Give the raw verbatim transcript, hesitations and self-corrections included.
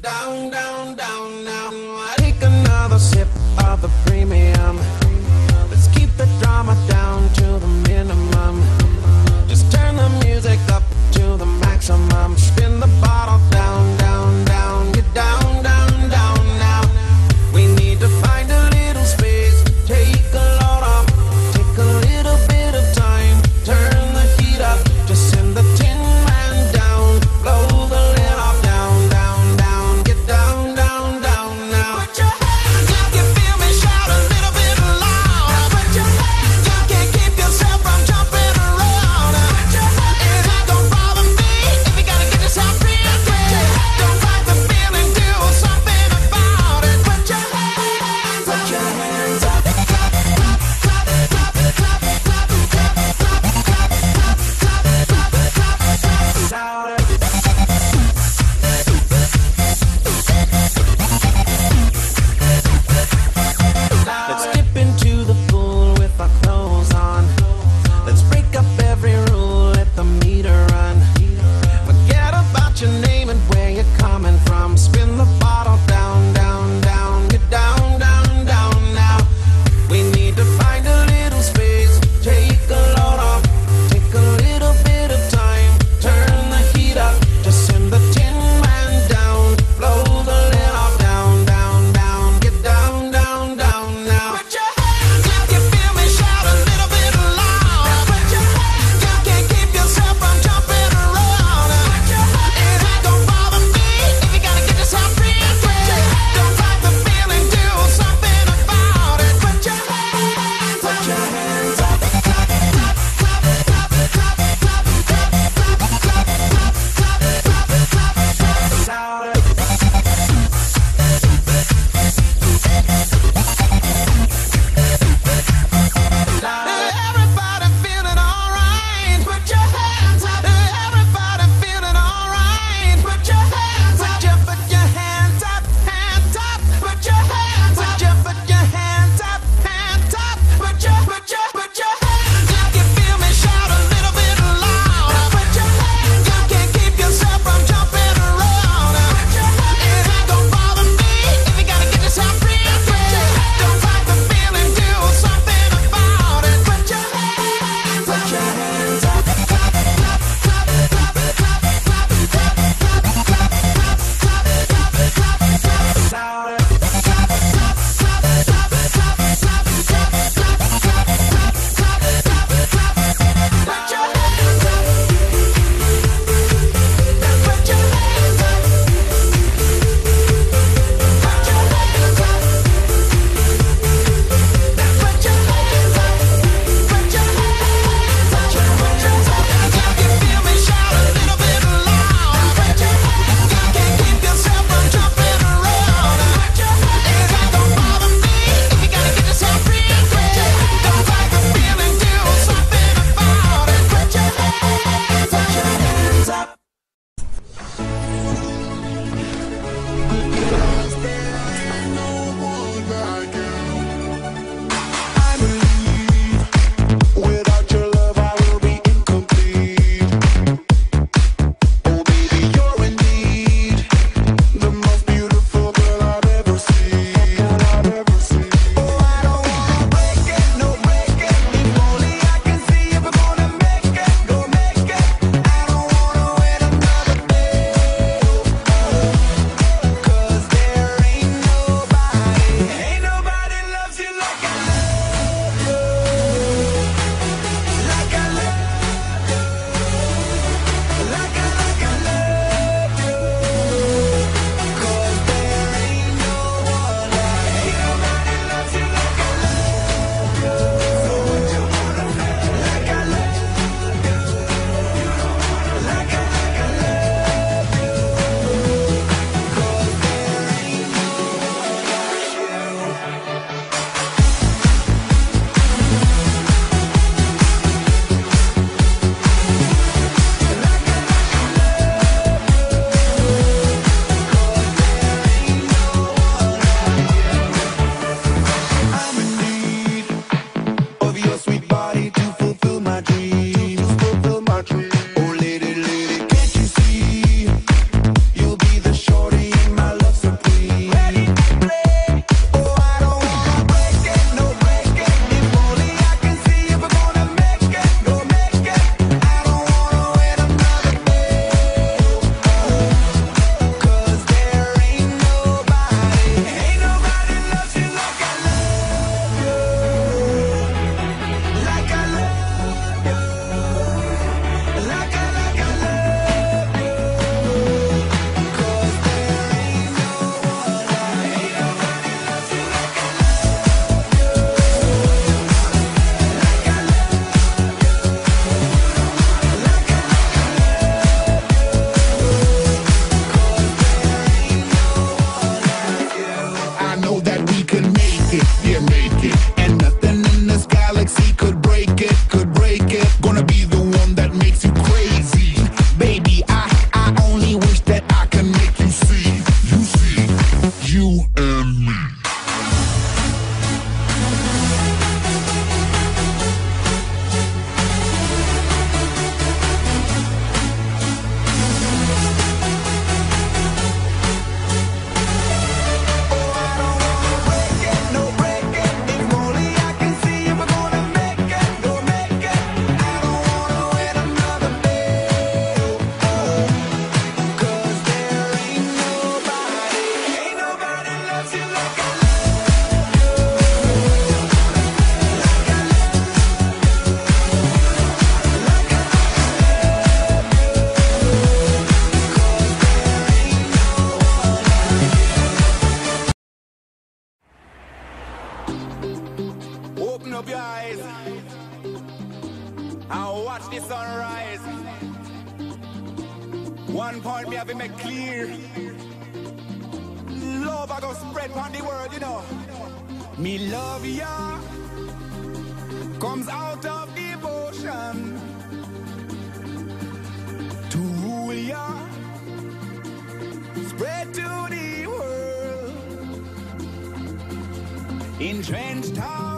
down, down, down now. Take another sip of the premium. Let's keep the drama down to the minimum. Just turn the music up to the maximum. Spin the bottle down, down, down. Get down, down, down now. We need to find a little space. Take a load off. Take a little bit of time. Turn the heat up. Just send the tin man down. Blow the lid off. Down, down, down. Get down, down, down now. Put your hands up. You feel me? Shout a little bit louder. says, one point me have to make clear. Love I go spread on the world, you know. Me love ya comes out of devotion to rule ya, spread to the world. In Trench Town